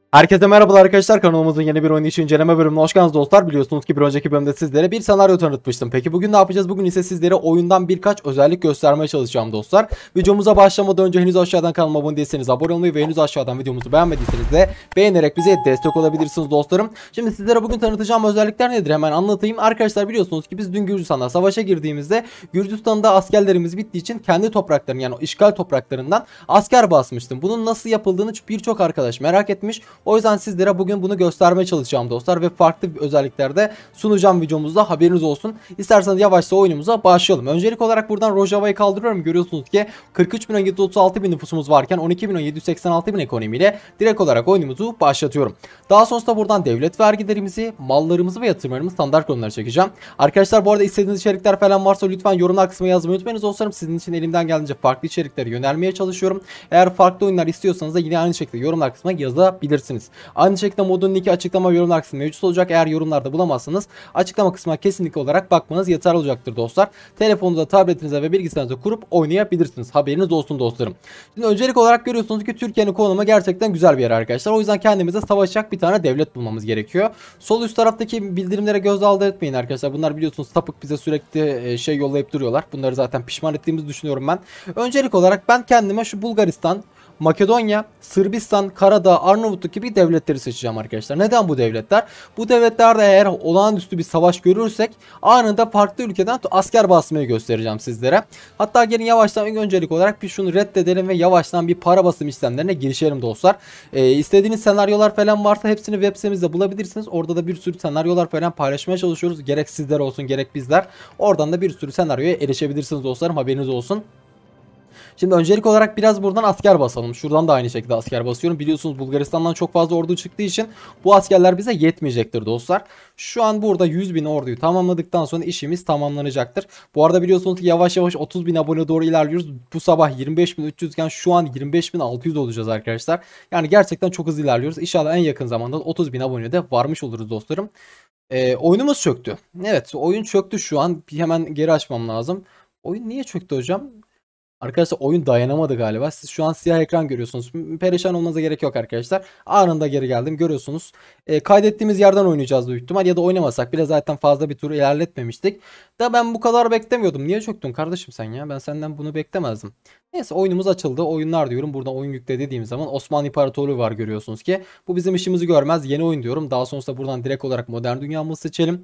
Herkese merhabalar arkadaşlar, kanalımızın yeni bir oyun içi inceleme bölümüne hoş geldiniz dostlar. Biliyorsunuz ki bir önceki bölümde sizlere bir senaryo tanıtmıştım. Peki bugün ne yapacağız? Bugün ise sizlere oyundan birkaç özellik göstermeye çalışacağım dostlar. Videomuza başlamadan önce henüz aşağıdan kanalıma abone değilseniz abone olmayı ve henüz aşağıdan videomuzu beğenmediyseniz de beğenerek bize destek olabilirsiniz dostlarım. Şimdi sizlere bugün tanıtacağım özellikler nedir hemen anlatayım. Arkadaşlar biliyorsunuz ki biz dün Gürcistan'da savaşa girdiğimizde Gürcistan'da askerlerimiz bittiği için kendi topraklarının yani işgal topraklarından asker basmıştım. Bunun nasıl yapıldığını birçok arkadaş merak etmiş. O yüzden sizlere bugün bunu göstermeye çalışacağım dostlar ve farklı özelliklerde sunacağım videomuzda, haberiniz olsun. İsterseniz yavaşça oyunumuza başlayalım. Öncelik olarak buradan Rojava'yı kaldırıyorum. Görüyorsunuz ki 43.736.000 nüfusumuz varken 12.786.000 ekonomiyle direkt olarak oyunumuzu başlatıyorum. Daha sonrasında buradan devlet vergilerimizi, mallarımızı ve yatırımlarımızı standart konulara çekeceğim. Arkadaşlar bu arada istediğiniz içerikler falan varsa lütfen yorumlar kısmına yazmayı unutmayınız dostlarım. Sizin için elimden geldiğince farklı içeriklere yönelmeye çalışıyorum. Eğer farklı oyunlar istiyorsanız da yine aynı şekilde yorumlar kısmına yazabilirsiniz. Aynı şekilde modun linki açıklama ve yorumlar kısmında mevcut olacak. Eğer yorumlarda bulamazsanız açıklama kısmına kesinlikle olarak bakmanız yeterli olacaktır dostlar. Telefonunuza, tabletinize ve bilgisayarınıza kurup oynayabilirsiniz. Haberiniz olsun dostlarım. Şimdi öncelik olarak görüyorsunuz ki Türkiye'nin konumu gerçekten güzel bir yer arkadaşlar. O yüzden kendimize savaşacak bir tane devlet bulmamız gerekiyor. Sol üst taraftaki bildirimlere göz ardı etmeyin arkadaşlar. Bunlar biliyorsunuz sapık, bize sürekli şey yollayıp duruyorlar. Bunları zaten pişman ettiğimizi düşünüyorum ben. Öncelik olarak ben kendime şu Bulgaristan, Makedonya, Sırbistan, Karadağ, Arnavutluk gibi devletleri seçeceğim arkadaşlar. Neden bu devletler? Bu devletlerde eğer olağanüstü bir savaş görürsek anında farklı ülkeden asker basmayı göstereceğim sizlere. Hatta gelin yavaştan öncelik olarak bir şunu reddedelim ve yavaştan bir para basım işlemlerine girişelim dostlar. İstediğiniz senaryolar falan varsa hepsini web sitemizde bulabilirsiniz. Orada da bir sürü senaryolar falan paylaşmaya çalışıyoruz. Gerek sizler olsun gerek bizler. Oradan da bir sürü senaryoya erişebilirsiniz dostlarım, haberiniz olsun. Şimdi öncelik olarak biraz buradan asker basalım. Şuradan da aynı şekilde asker basıyorum. Biliyorsunuz Bulgaristan'dan çok fazla ordu çıktığı için bu askerler bize yetmeyecektir dostlar. Şu an burada 100.000 orduyu tamamladıktan sonra işimiz tamamlanacaktır. Bu arada biliyorsunuz ki yavaş yavaş 30.000 abone doğru ilerliyoruz. Bu sabah 25.300 iken şu an 25.600 olacağız arkadaşlar. Yani gerçekten çok hızlı ilerliyoruz. İnşallah en yakın zamanda 30.000 abone de varmış oluruz dostlarım. Oyunumuz çöktü. Evet, oyun çöktü şu an. Hemen geri açmam lazım. Oyun niye çöktü hocam? Arkadaşlar oyun dayanamadı galiba. Siz şu an siyah ekran görüyorsunuz. Perişan olmanıza gerek yok arkadaşlar. Anında geri geldim, görüyorsunuz. Kaydettiğimiz yerden oynayacağız büyük ihtimal. Ya da oynamasak bile zaten fazla bir tur ilerletmemiştik. Da ben bu kadar beklemiyordum. Niye çöktün kardeşim sen ya? Ben senden bunu beklemezdim. Neyse, oyunumuz açıldı. Oyunlar diyorum. Buradan oyun yükle dediğim zaman Osmanlı İmparatorluğu var, görüyorsunuz ki. Bu bizim işimizi görmez. Yeni oyun diyorum. Daha sonrasında buradan direkt olarak modern dünyamızı seçelim.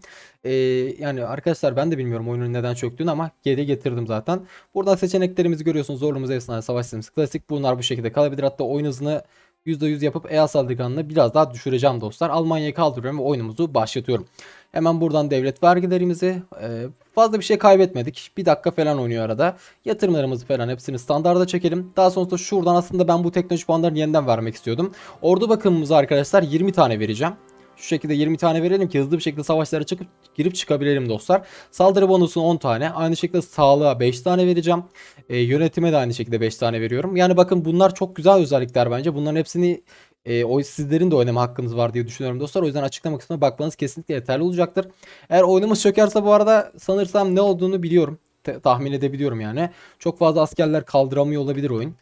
Yani arkadaşlar ben de bilmiyorum oyunun neden çöktüğünü ama geri getirdim zaten. Buradan seçeneklerimizi görüyorsunuz. Zorluğumuz efsane, savaş sistemi, klasik. Bunlar bu şekilde kalabilir. Hatta oyun hızını %100 yapıp EA saldırganını biraz daha düşüreceğim dostlar. Almanya'yı kaldırıyorum ve oyunumuzu başlatıyorum. Hemen buradan devlet vergilerimizi, fazla bir şey kaybetmedik. Bir dakika falan oynuyor arada. Yatırımlarımızı falan hepsini standarda çekelim. Daha sonrasında şuradan aslında ben bu teknoloji puanlarını yeniden vermek istiyordum. Ordu bakımımıza arkadaşlar 20 tane vereceğim. Şu şekilde 20 tane verelim ki hızlı bir şekilde savaşlara girip çıkabilelim dostlar. Saldırı bonusunu 10 tane. Aynı şekilde sağlığa 5 tane vereceğim. Yönetime de aynı şekilde 5 tane veriyorum. Yani bakın bunlar çok güzel özellikler bence. Bunların hepsini sizlerin de oynama hakkınız var diye düşünüyorum dostlar. O yüzden açıklama kısmına bakmanız kesinlikle yeterli olacaktır. Eğer oyunumuz çökerse bu arada sanırsam ne olduğunu biliyorum. Tahmin edebiliyorum yani. Çok fazla askerler kaldıramıyor olabilir oyun.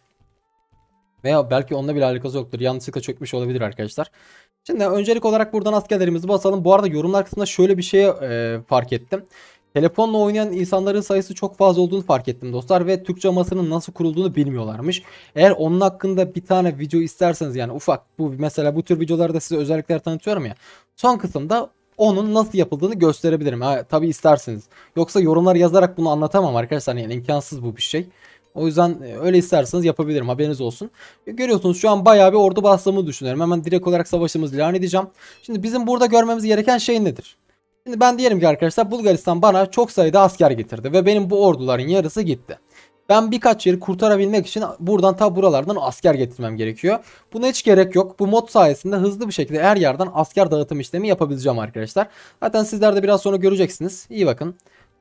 Veya belki onunla bile alakası yoktur. Yanlışlıkla çökmüş olabilir arkadaşlar. Şimdi öncelik olarak buradan askerlerimizi basalım. Bu arada yorumlar kısmında şöyle bir şey fark ettim. Telefonla oynayan insanların sayısı çok fazla olduğunu fark ettim dostlar ve Türkçe masanın nasıl kurulduğunu bilmiyorlarmış. Eğer onun hakkında bir tane video isterseniz, yani ufak, bu mesela bu tür videolarda size özellikler tanıtıyorum ya. Son kısımda onun nasıl yapıldığını gösterebilirim. Tabii isterseniz. Yoksa yorumlar yazarak bunu anlatamam arkadaşlar. Yani imkansız bu bir şey. O yüzden öyle isterseniz yapabilirim, haberiniz olsun. Görüyorsunuz şu an bayağı bir ordu bastığımı düşünüyorum. Hemen direkt olarak savaşımızı ilan edeceğim. Şimdi bizim burada görmemiz gereken şey nedir? Şimdi ben diyelim ki arkadaşlar Bulgaristan bana çok sayıda asker getirdi ve benim bu orduların yarısı gitti. Ben birkaç yeri kurtarabilmek için buradan ta buralardan asker getirmem gerekiyor. Buna hiç gerek yok. Bu mod sayesinde hızlı bir şekilde her yerden asker dağıtım işlemi yapabileceğim arkadaşlar. Zaten sizler de biraz sonra göreceksiniz. İyi bakın.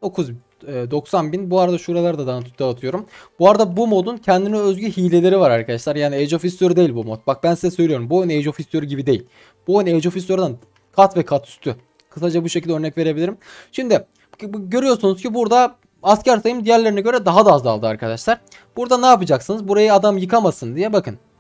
90.000. Bu arada şuraları da dağıtıyorum. Bu arada bu modun kendine özgü hileleri var arkadaşlar. Yani Age of History değil bu mod. Bak ben size söylüyorum. Bu oyun Age of History gibi değil. Bu oyun Age of History'dan kat ve kat üstü. Kısaca bu şekilde örnek verebilirim. Şimdi görüyorsunuz ki burada asker sayım diğerlerine göre daha da azaldı arkadaşlar. Burada ne yapacaksınız? Burayı adam yıkamasın diye bakın.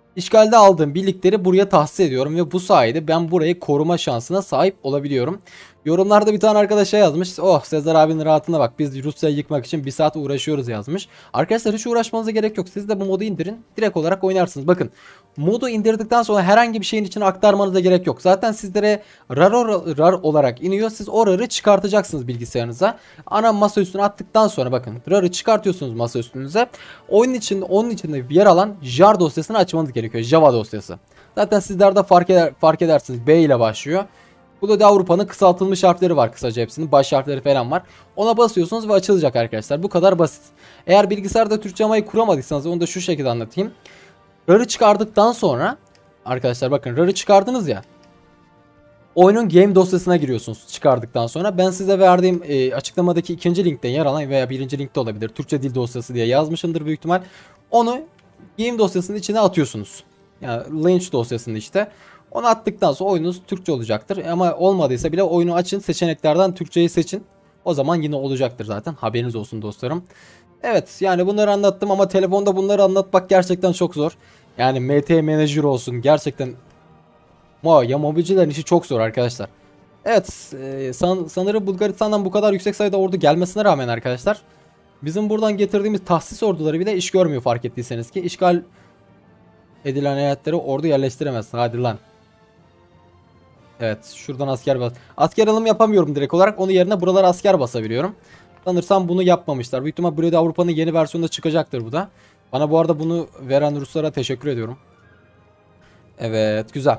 İşgalde aldığım birlikleri buraya tahsis ediyorum ve bu sayede ben burayı koruma şansına sahip olabiliyorum. Yorumlarda bir tane arkadaşa yazmış. Oh, Sezer abinin rahatına bak, biz Rusya'yı yıkmak için 1 saat uğraşıyoruz yazmış. Arkadaşlar hiç uğraşmanıza gerek yok. Siz de bu modu indirin. Direkt olarak oynarsınız. Bakın, modu indirdikten sonra herhangi bir şeyin içine aktarmanıza gerek yok. Zaten sizlere RAR olarak iniyor. Siz o RAR'ı çıkartacaksınız bilgisayarınıza. Ana masa üstüne attıktan sonra bakın, RAR'ı çıkartıyorsunuz masa üstünüze. Onun içinde yer alan jar dosyasını açmanız gerekiyor. Java dosyası. Zaten sizler de fark edersiniz. B ile başlıyor. Bu da Avrupa'nın kısaltılmış harfleri var, kısaca hepsinin baş harfleri falan var. Ona basıyorsunuz ve açılacak arkadaşlar. Bu kadar basit. Eğer bilgisayarda Türkçe amayı kuramadıysanız onu da şu şekilde anlatayım. RAR'ı çıkardıktan sonra arkadaşlar bakın, RAR'ı çıkardınız ya. Oyunun game dosyasına giriyorsunuz çıkardıktan sonra. Ben size verdiğim açıklamadaki ikinci linkte yer alan veya birinci linkte olabilir. Türkçe dil dosyası diye yazmışımdır büyük ihtimal. Onu game dosyasının içine atıyorsunuz. Yani launch dosyasını işte. Onu attıktan sonra oyununuz Türkçe olacaktır. Ama olmadıysa bile oyunu açın, seçeneklerden Türkçeyi seçin. O zaman yine olacaktır zaten. Haberiniz olsun dostlarım. Evet, yani bunları anlattım ama telefonda bunları anlatmak gerçekten çok zor. Yani MT Manager olsun gerçekten. Ya mobilcilerin işi çok zor arkadaşlar. Evet, sanırım Bulgaristan'dan bu kadar yüksek sayıda ordu gelmesine rağmen arkadaşlar, bizim buradan getirdiğimiz tahsis orduları bile iş görmüyor, fark ettiyseniz ki. İşgal edilen eyaletlere ordu yerleştiremezsin. Hadi lan. Evet, şuradan asker bas. Asker alım yapamıyorum direkt olarak. Onun yerine buralara asker basabiliyorum. Sanırsam bunu yapmamışlar. Büyük ihtimal burada Avrupa'nın yeni versiyonunda çıkacaktır bu da. Bana bu arada bunu veren Ruslara teşekkür ediyorum. Evet, güzel.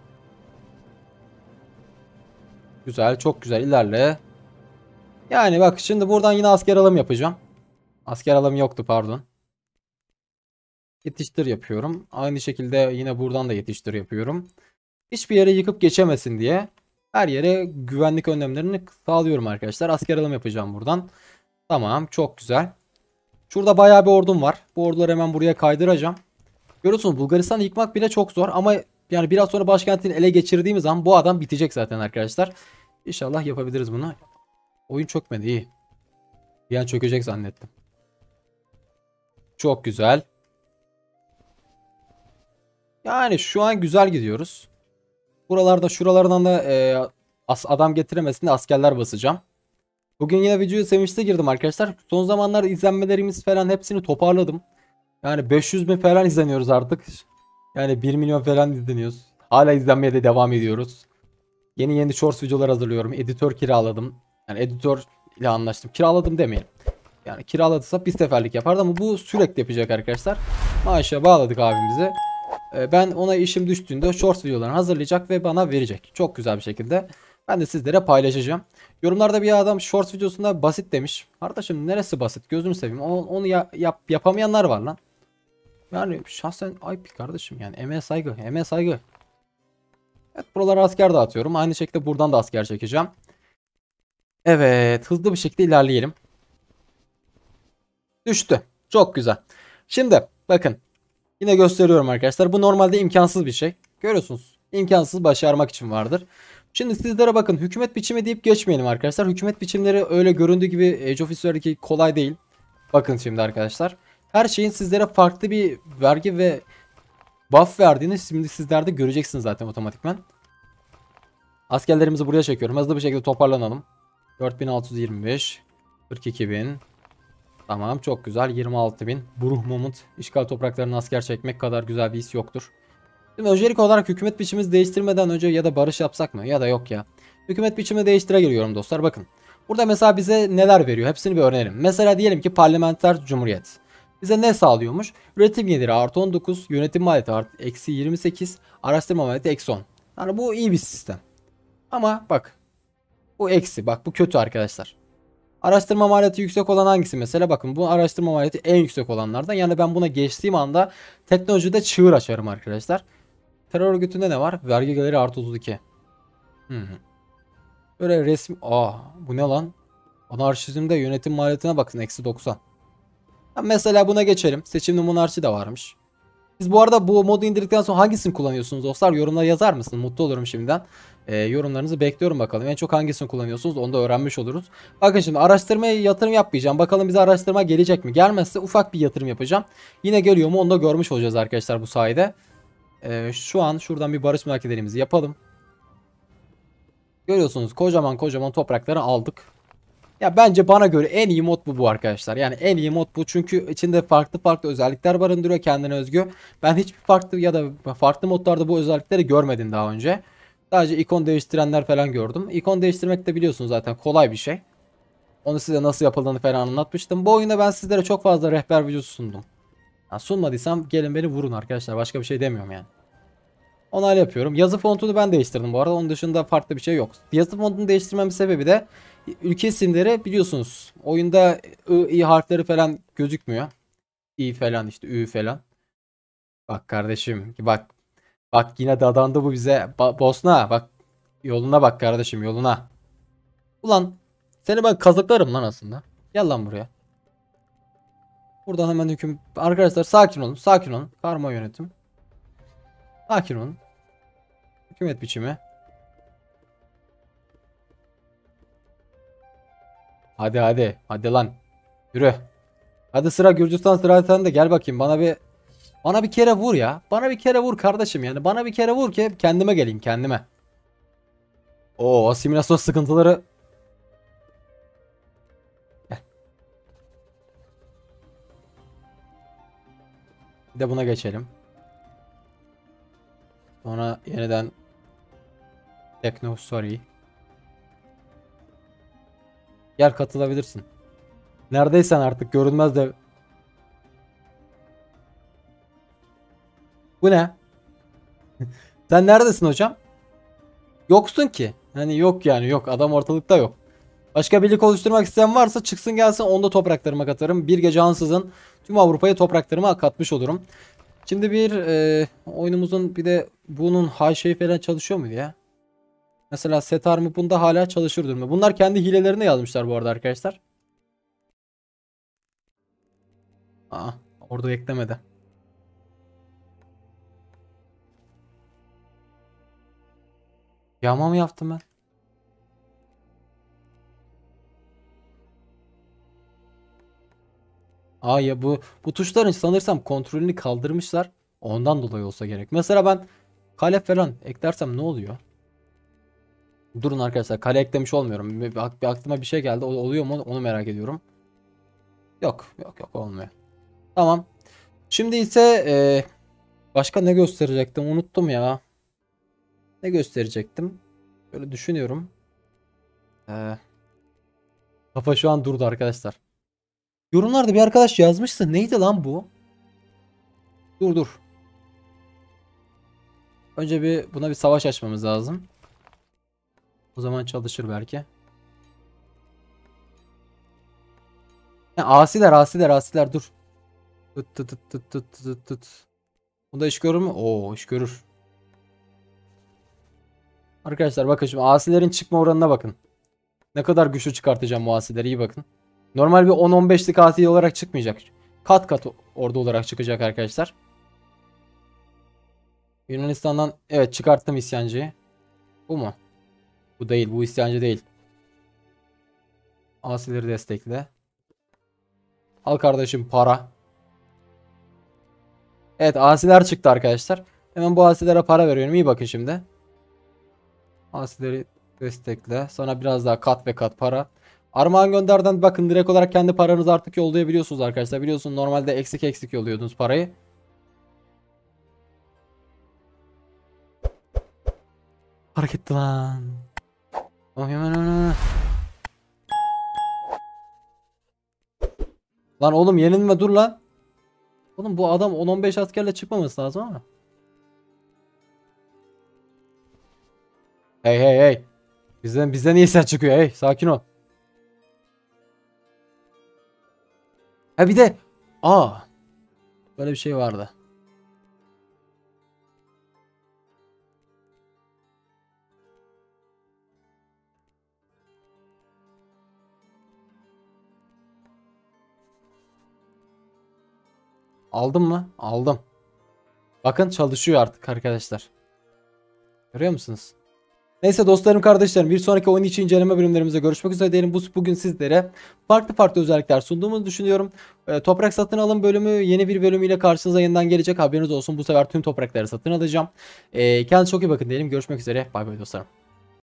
Güzel, çok güzel, ilerle. Yani bak, şimdi buradan yine asker alım yapacağım. Asker alım yoktu, pardon. Yetiştir yapıyorum. Aynı şekilde yine buradan da yetiştir yapıyorum. Hiçbir yere yıkıp geçemesin diye her yere güvenlik önlemlerini sağlıyorum arkadaşlar. Asker alım yapacağım buradan. Tamam, çok güzel. Şurada bayağı bir ordum var. Bu orduları hemen buraya kaydıracağım. Görüyorsunuz, Bulgaristan'ı yıkmak bile çok zor ama yani biraz sonra başkentini ele geçirdiğimiz zaman bu adam bitecek zaten arkadaşlar. İnşallah yapabiliriz bunu. Oyun çökmedi, iyi. Bir an çökecek zannettim. Çok güzel. Yani şu an güzel gidiyoruz. Buralarda, şuralardan da adam getiremesin de askerler basacağım. Bugün yine videoyu sevinçle girdim arkadaşlar. Son zamanlarda izlenmelerimiz falan hepsini toparladım. Yani 500 bin falan izleniyoruz artık. Yani 1 milyon falan izleniyoruz. Hala izlenmeye de devam ediyoruz. Yeni shorts videolar hazırlıyorum. Editör kiraladım. Yani editör ile anlaştım. Kiraladım demeyelim. Yani kiraladıysa bir seferlik yapardı ama bu sürekli yapacak arkadaşlar. Maaşa bağladık abimizi. Ben ona işim düştüğünde shorts videolarını hazırlayacak ve bana verecek. Çok güzel bir şekilde. Ben de sizlere paylaşacağım. Yorumlarda bir adam shorts videosunda basit demiş. Kardeşim, neresi basit? Gözünü seveyim. Onu yapamayanlar var lan. Yani şahsen ayıp kardeşim, yani emeğe saygı, emeğe saygı. Evet, buralara asker dağıtıyorum. Aynı şekilde buradan da asker çekeceğim. Evet, hızlı bir şekilde ilerleyelim. Düştü. Çok güzel. Şimdi bakın, yine gösteriyorum arkadaşlar. Bu normalde imkansız bir şey. Görüyorsunuz. İmkansız başarmak için vardır. Şimdi sizlere bakın, hükümet biçimi deyip geçmeyelim arkadaşlar. Hükümet biçimleri öyle göründüğü gibi Age of History'deki kolay değil. Bakın şimdi arkadaşlar. Her şeyin sizlere farklı bir vergi ve buff verdiğini şimdi sizler de göreceksiniz zaten otomatikman. Askerlerimizi buraya çekiyorum. Hızlı bir şekilde toparlanalım. 4625, 42000. Tamam, çok güzel. 26.000. Buruh Mumut. İşgal topraklarına asker çekmek kadar güzel bir his yoktur. Şimdi öncelik olarak hükümet biçimimizi değiştirmeden önce ya da barış yapsak mı? Ya da yok ya. Hükümet biçimi değiştire giriyorum dostlar. Bakın. Burada mesela bize neler veriyor? Hepsini bir öğrenelim. Mesela diyelim ki parlamenter cumhuriyet. Bize ne sağlıyormuş? Üretim geliri artı 19. Yönetim maliyeti artı eksi 28. Araştırma maliyeti eksi 10. Yani bu iyi bir sistem. Ama bak. Bu eksi. Bak, bu kötü arkadaşlar. Araştırma maliyeti yüksek olan hangisi mesela? Bakın, bu araştırma maliyeti en yüksek olanlardan. Yani ben buna geçtiğim anda teknolojide çığır açarım arkadaşlar. Terör örgütünde ne var? Vergi geliri artı 32. Böyle resmi... bu ne lan? Anarşizmde yönetim maliyetine bakın, eksi 90. Mesela buna geçelim. Seçimli monarşi de varmış. Siz bu arada bu modu indirdikten sonra hangisini kullanıyorsunuz dostlar? Yorumlara yazar mısınız? Mutlu olurum şimdiden. Yorumlarınızı bekliyorum bakalım. En çok hangisini kullanıyorsunuz? Onu da öğrenmiş oluruz. Bakın şimdi araştırmaya yatırım yapmayacağım. Bakalım bize araştırma gelecek mi? Gelmezse ufak bir yatırım yapacağım. Yine geliyor mu? Onu da görmüş olacağız arkadaşlar bu sayede. Şu an şuradan bir barış müzakerelerimizi yapalım. Görüyorsunuz kocaman kocaman toprakları aldık. Ya bence bana göre en iyi mod bu arkadaşlar. Yani en iyi mod bu çünkü içinde farklı farklı özellikler barındırıyor kendine özgü. Ben hiçbir farklı ya da farklı modlarda bu özellikleri görmedim daha önce. Sadece ikon değiştirenler falan gördüm. İkon değiştirmek de biliyorsunuz zaten kolay bir şey. Onu size nasıl yapıldığını falan anlatmıştım. Bu oyunda ben sizlere çok fazla rehber videosu sundum. Ya sunmadıysam gelin beni vurun arkadaşlar. Başka bir şey demiyorum yani. Onayla yapıyorum. Yazı fontunu ben değiştirdim bu arada. Onun dışında farklı bir şey yok. Yazı fontunu değiştirmemin sebebi de ülke isimleri biliyorsunuz. Oyunda I harfleri falan gözükmüyor. İ falan işte Ü falan. Bak kardeşim bak. Bak yine dadandı bu bize. Bosna bak. Yoluna bak kardeşim yoluna. Ulan seni ben kazıklarım lan aslında. Gel lan buraya. Buradan hemen hüküm. Arkadaşlar sakin olun. Sakin olun. Karma yönetim. Sakin olun. Hükümet biçimi. Hadi hadi. Hadi lan. Yürü. Hadi sıra Gürcistan, sıra sende, gel bakayım bana bir kere vur ya. Bana bir kere vur kardeşim yani. Bana bir kere vur ki kendime geleyim kendime. O asimilasyon sıkıntıları. Gel. Bir de buna geçelim. Sonra yeniden Tekno sorry. Gel katılabilirsin. Neredeysen artık görünmez de. Bu ne? Sen neredesin hocam? Yoksun ki. Hani yok yani yok. Adam ortalıkta yok. Başka birlik oluşturmak isteyen varsa çıksın gelsin, onda topraklarıma katarım. Bir gece ansızın tüm Avrupa'ya topraklarıma katmış olurum. Şimdi bir oyunumuzun bir de bunun high şey falan çalışıyor muydu ya? Mesela setar mı bunda hala çalışır durumda. Bunlar kendi hilelerine yazmışlar bu arada arkadaşlar. Aa, orada eklemedi. Yağma mı yaptım ben? Aa ya bu tuşların sanırsam kontrolünü kaldırmışlar. Ondan dolayı olsa gerek. Mesela ben kale falan eklersem ne oluyor? Durun arkadaşlar, kale eklemiş olmuyorum. Bir aklıma bir şey geldi. Oluyor mu onu merak ediyorum. Yok yok yok olmuyor. Tamam. Şimdi ise başka ne gösterecektim unuttum ya. Ne gösterecektim? Böyle düşünüyorum. E, Kafa şu an durdu arkadaşlar. Yorumlarda bir arkadaş yazmıştı. Neydi lan bu? Dur dur. Önce buna bir savaş açmamız lazım. O zaman çalışır belki. Ha, asiler dur. Tut tut tut tut tut tut tut. Bunda iş görür mü? Oo, iş görür. Arkadaşlar bakın şimdi asilerin çıkma oranına bakın. Ne kadar güçlü çıkartacağım bu asileri, iyi bakın. Normal bir 10-15'lik asi olarak çıkmayacak. Kat kat ordu olarak çıkacak arkadaşlar. Yunanistan'dan evet çıkarttım isyancıyı. Bu mu? Bu değil, bu isyancı değil. Asileri destekle. Al kardeşim para. Evet asiler çıktı arkadaşlar. Hemen bu asilere para veriyorum. İyi bakın şimdi. Asileri destekle. Sana biraz daha kat ve kat para. Armağan gönderden bakın direkt olarak kendi paranızı artık yollayabiliyorsunuz arkadaşlar. Biliyorsunuz normalde eksik eksik yolluyordunuz parayı. Hareket lan. Oh, hemen. Lan oğlum yenilme dur lan. Oğlum bu adam 10-15 askerle çıkmaması lazım ama. Hey hey hey. Bizden iyi ses çıkıyor. Hey sakin ol. Ha bir de böyle bir şey vardı. Aldım mı? Aldım. Bakın çalışıyor artık arkadaşlar. Görüyor musunuz? Neyse dostlarım, kardeşlerim, bir sonraki oyun içi inceleme bölümlerimizde görüşmek üzere diyelim. Bugün sizlere farklı özellikler sunduğumu düşünüyorum. Toprak satın alım bölümü yeni bir bölümüyle karşınıza yeniden gelecek. Haberiniz olsun, bu sefer tüm toprakları satın alacağım. Kendinize çok iyi bakın diyelim. Görüşmek üzere. Bay bay dostlarım.